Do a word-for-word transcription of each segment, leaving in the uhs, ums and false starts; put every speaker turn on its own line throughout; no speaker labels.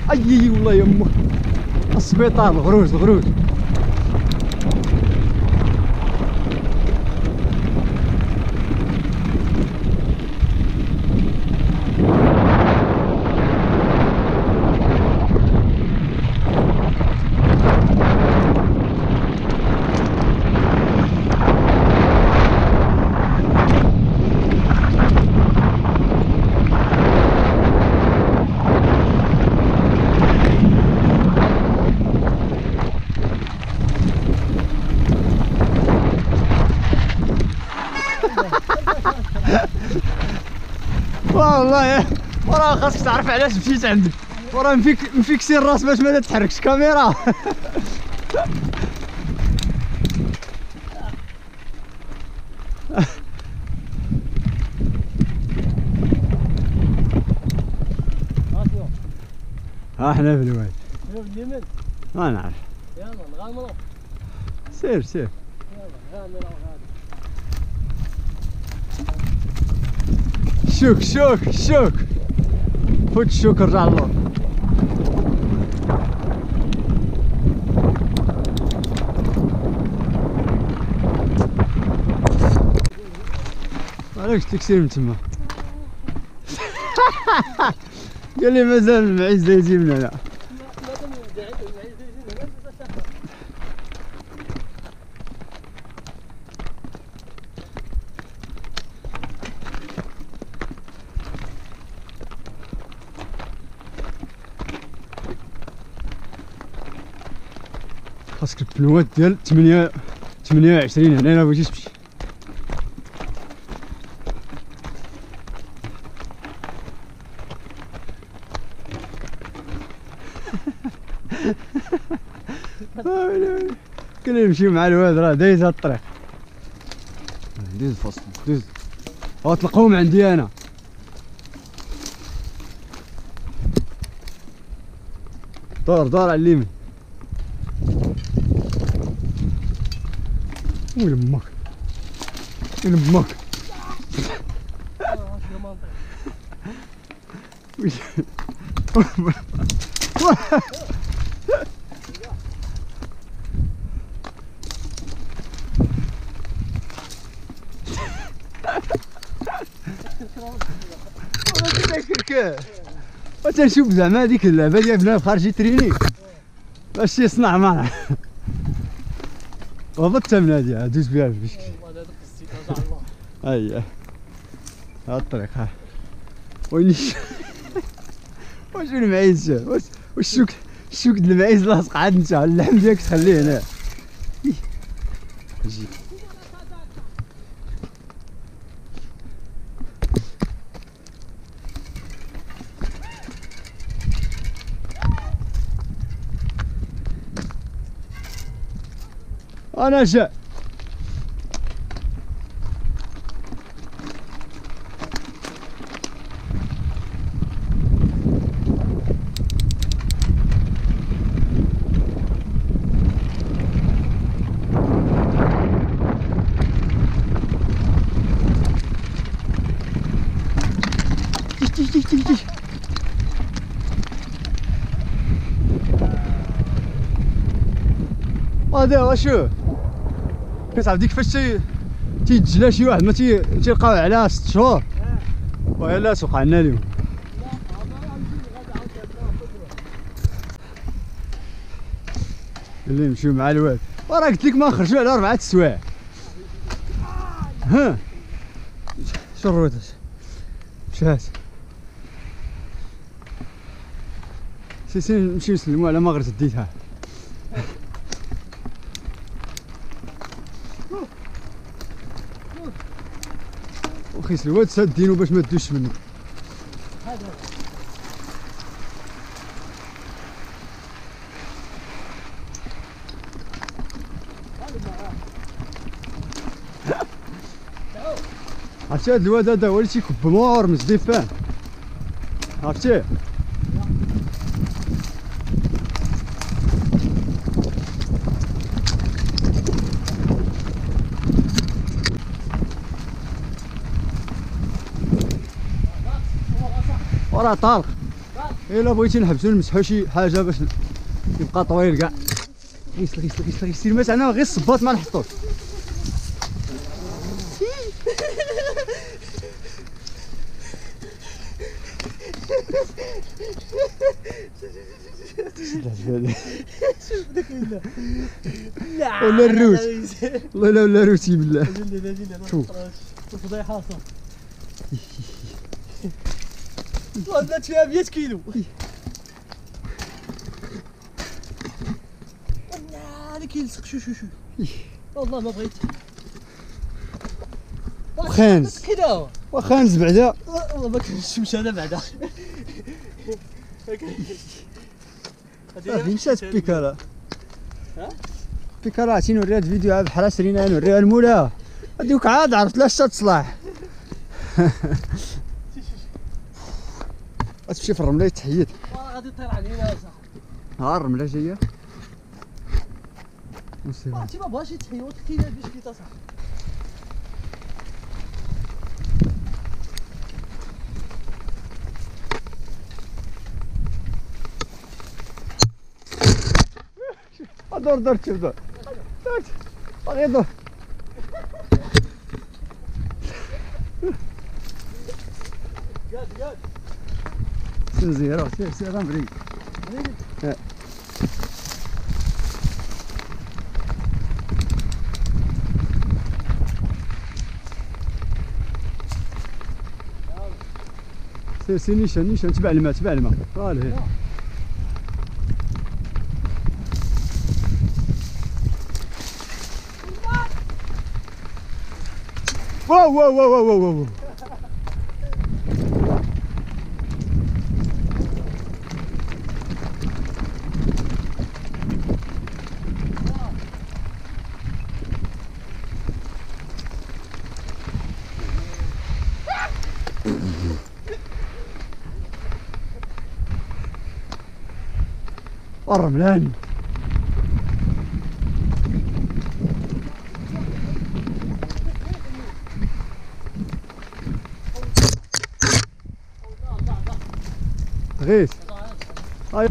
اي والله يمه السبيطار الغروج الغروج. والله وراه خاصك تعرف علاش مشيت عندك، وراه مفيك مفيكسين الراس باش ما تتحركش كاميرا. ها حنا في الوادي.
حنا في اليمن.
ما نعرف.
يلا نغامروا.
سير سير.
يلا غامروا غادي.
شوك شوك شوك فوت الشوك رجع للور. علاش تكسير من تما؟ قال لي مازال المعيز يجي من هنا. خاصك البنوات ديال ثمانية ثمانية وعشرين هنا الا بغيتي تمشي. كنا نمشيو مع الواد راه دايز هاد الطريق. دوز الفصل دوز هو تلقاهم عندي انا. دور دور على اليمين. وين امك وين امك وتنشوف زعما هذيك اللعبه ديال بنادم خارج تريني باش يصنع معنا. وهبط من هادي دوز بها بالبشكل.
والله هذاك السيكه تاع الله.
اييه ها الطريق ها وين واش المعيز واش الشوك الشوك د المعيز لاصق عاد انت اللحم ديالك تخليه هنا. جي انا جا هذا هو شو كتعرف ديك فاش تيتجلى شي واحد ما تيلقاوه على ست شهور ويلا توقع لنا اليوم. اللي نمشيو مع الواد وراه قلت لك ما نخرجوا على اربعه السوايع. ها شو الرويضه مشات سي سي نمشيو نسلمو على مغرب ديتها. وخيس الواد سادينو باش ما تدوش منه. عرفتي هاد الواد هذا هو اللي تيكب مور مزدفان عرفتيه. وراه طارق الا بغيتي نحبسو نمسحو شي حاجه باش يبقى طويل كاع. غيسل غيسل غيسل غيسير مثلا غير الصباط ما نحطوش. ولا الروت والله لا ولا روتي بالله.
فضيحه صافي. وزنت فيها مية كيلو. هذا كيلصق. شو شو شو والله ما بغيت.
وخانز
كذا
وخانز بعدا
والله ما كنشمش انا بعدا.
هذه مشات بيكالا. بيكالا عرفتي نوريها الفيديو عاد بحال سرينا نوريها لمولاها. هذيك عاد عرفت لا شتا تصلاح. غتمشي في الرمله تحيد.
غادي طير علينا صاحبي.
ها الرمله جايه.
عرفتي ما بغاش يتحيد وتحكينا باش كي تصاحبي.
دور دور شوف دور دور باغي دور.
قاد قاد
سير زيرو سير سير راه مريق. سير سير نيشان نيشان تبع الماء تبع الماء راه لهيه. واو واو واو واو واو الرملان. غيث هاي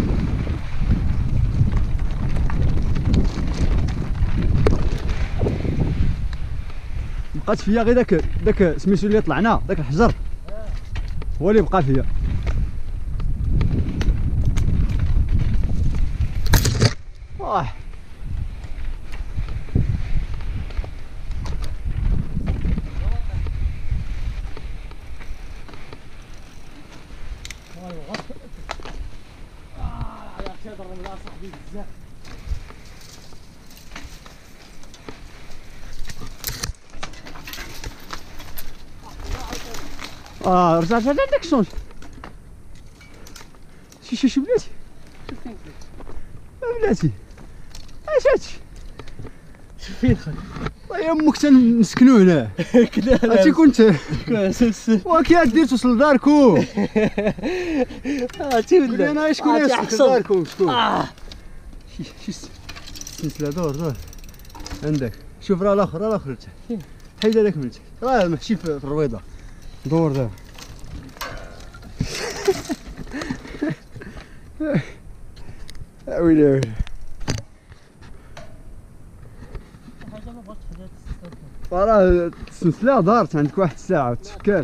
بقات فيا غير داك داك سميتو اللي طلعنا داك الحجر هو اللي بقى فيا. اه اه رجعت عندك شونج. شي شي شي بلاتي بلاتي اش هادشي.
فين خويا
الله يمك تنسكنو هنا. هادشي كنت وكي دير توصل لداركو.
هاتي ولا
انا شكون يوصل لداركم شكون. شي شي سلسله دور دور عندك. شوف راه الاخر راه الاخر تحت حيد هذاك من تحت راه محشي في الرويضه. دور دار ويلي ويلي راه السلسله دارت عندك واحد الساعه وتفكات.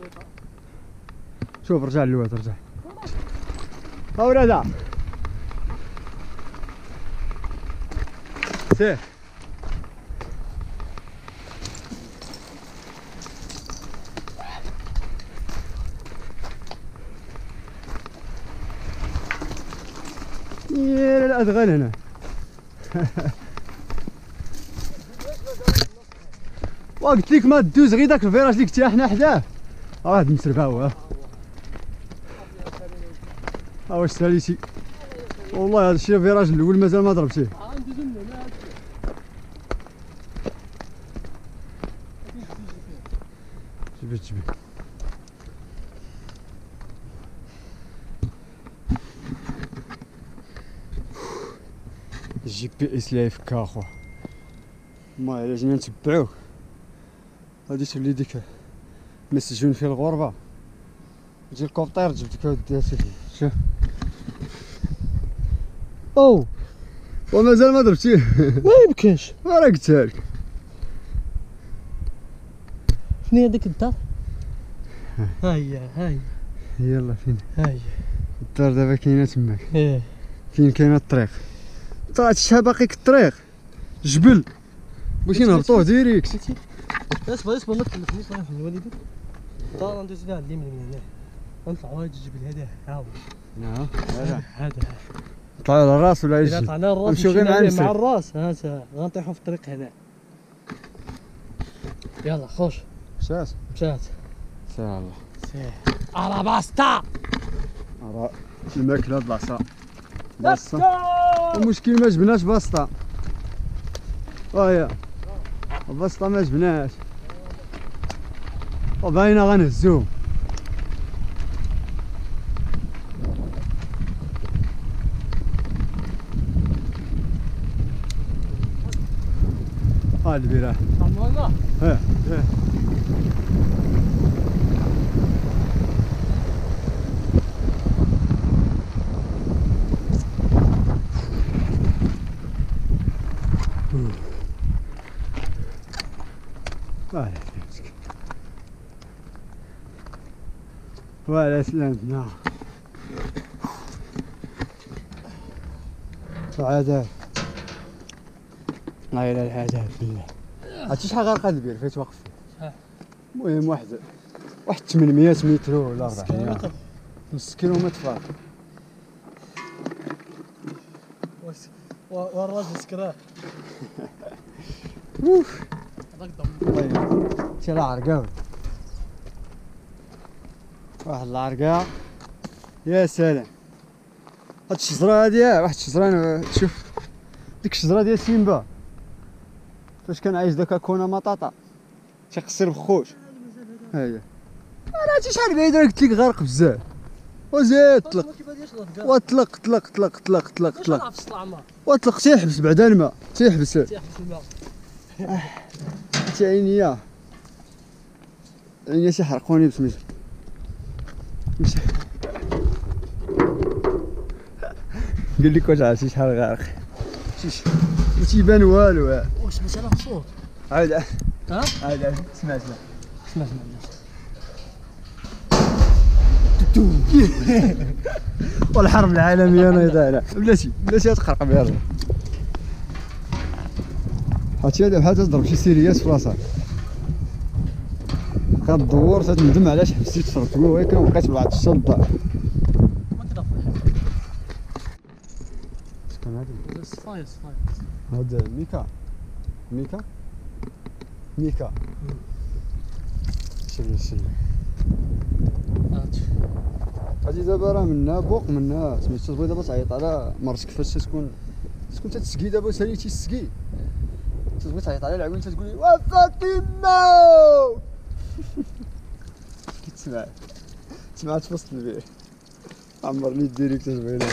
شوف رجع للواد رجع ها ولادا سير. يا الادغال هنا. وقلت لك ما دوز غير داك الفيراج اللي كنتي حنا حداه راه مسربه هو. ها واش ساليتي والله هذا الشيء الفيراج الاول مازال ما ضربتيه. جبد جبد الجي بي اس لا يفكا اخو. ما الا جينا نتبعوه غادي تولي ديك مسجون في الغربه تجي الكوبتير تجبدك وديها فيه. شوف او ومازال ما ضربتيه.
ما يمكنش.
راه قلتها لك.
فين هي ديك الدار؟ ها هي ها هي.
يلا فين؟
ها هي
الدار دابا كاينه تماك.
ايه
فين كاينه الطريق؟ طلعت شحال باقي الطريق جبل بغيتي نهبطوه ديريكت.
اصبر اصبر ما تكلفنيش انا في الوادي ديك الدار ندوز لها اليمين من هنا نطلعوا هاد الجبل هذا ها هو.
نعم هذا
هذا
طلعوا على الراس ولا
اذا
يجي؟
طلعنا الراس
نمشيو غير مع
مع
نسر.
الراس ها غنطيحوا في الطريق هنا. يلا خوش
مشات
مشات
سير الله
سير على باستا.
راه الماكله هاد العصا باسطة. المشكل ما جبناش باسطة. هاهي الباسطة ما جبناش وباينة غنهزوهم. ها البرية.
عمرنا
ها ها وعلى سلامتك وعلى سلامتنا. العذاب لا اله الا العذاب بالله. عرفتي شحال غارقه البير فاش واقف فيه؟
شحال؟
المهم واحد واحد ثمانمية متر ولا أربعمية نص كيلومتر فاق.
والراجل سكراه.
اوف
هذاك ضم
شي العرقاوي واحد العرقاء يا سلام. هاد الشجرة هادي واحد الشجرة انا شوف ديك الشجرة ديال سيمبا فاش كان عايش داك كونا مطاطا تيقصر بخوش. ها هي انا عرفتي شحال بعيد راه قلت لك غارق بزاف وزيد طلق وطلق طلق طلق طلق طلق طلق وطلق تيحبس بعدا الماء تيحبس
تيحبس الماء.
حتى عينيا عينيا تيحرقوني بسميتو. مشى قال لك واش عرفتي شحال غارق ما تيبان والو.
واش مثلا الصوت
عاود
ها
عاود عاود سمع سمع
اسمع اسمع
والحرب العالميه نايضه بلاتي بلاتي تخرق بها الروح. عرفتي هذا بحال تضرب شي سيريات في راسها كدور تندم علاش حبستي تفرط وهيك وبقيت بواحد الشلطه.
ما كتضرب
شكون هذا؟
صفايه صفايه
هذا ميكا ميكا ميكا شري شري هادي دابا راه منا بوق منا سميتو تبغي دابا تعيط على مرتك فاش تكون تكون تتسقي دابا ساليتي السقي تبغي تعيط على العوين تقول لي وا فاطمه كتسمع سمعت في وسط البير عمرني الديريكت تبغينا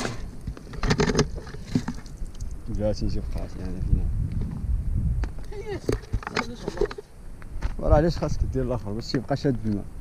بلاتي نجيب قاعتي انا فينا وراه علاش خاصك دير الاخر باش تيبقى شاد بالماء.